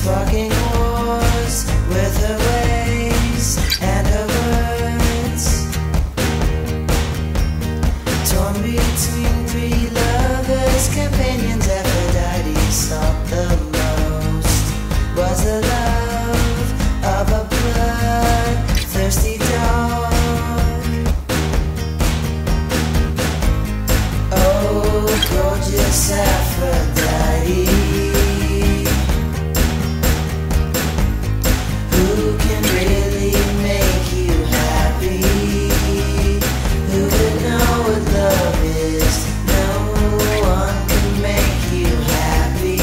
sparking wars with her ways and her words. Torn between three lovers, companions, Aphrodite sought the most. Was the love of a blood-thirsty dog. Oh, gorgeous Aphrodite, who can really make you happy? Who would know what love is? No one can make you happy.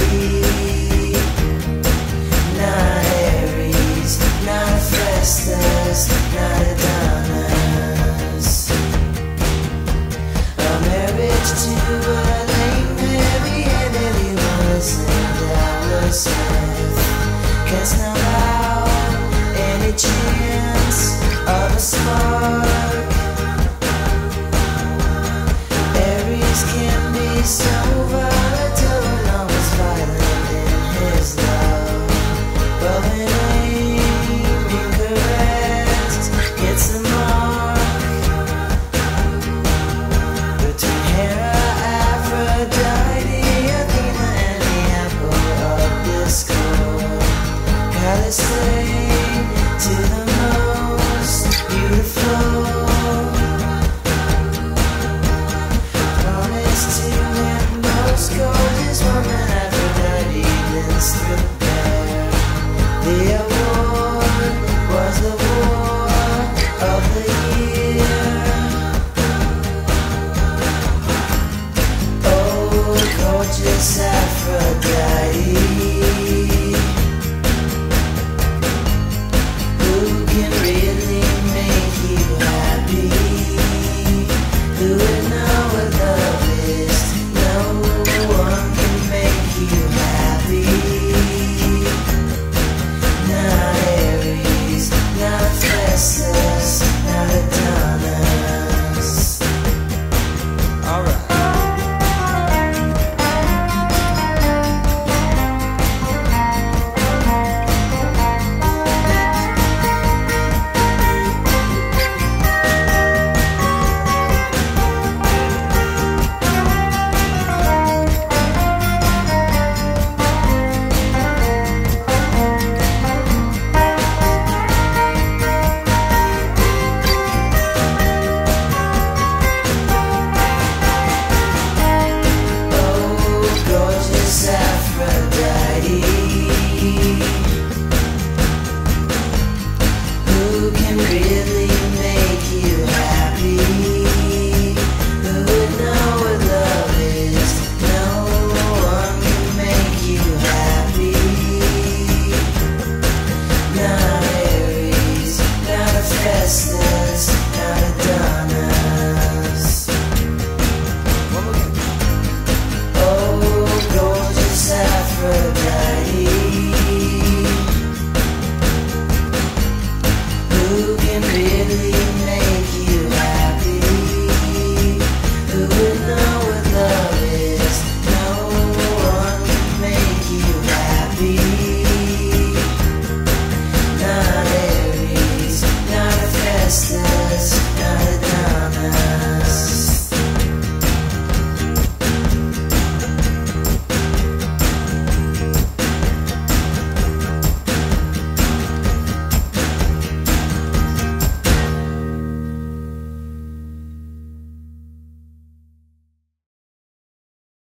Not Aries, not Festus, not Adonis. A marriage to a lame, heavy-handed, innocent Dallas Smith can snuff out any chance of a spark. Aries can be so volatile and almost violent in his love, but when aiming correct hits the mark. Between Hera, Aphrodite, Athena, and the apple of discord, gotta stay to the most beautiful. Promise to him most gorgeous woman, Aphrodite, then strip bare the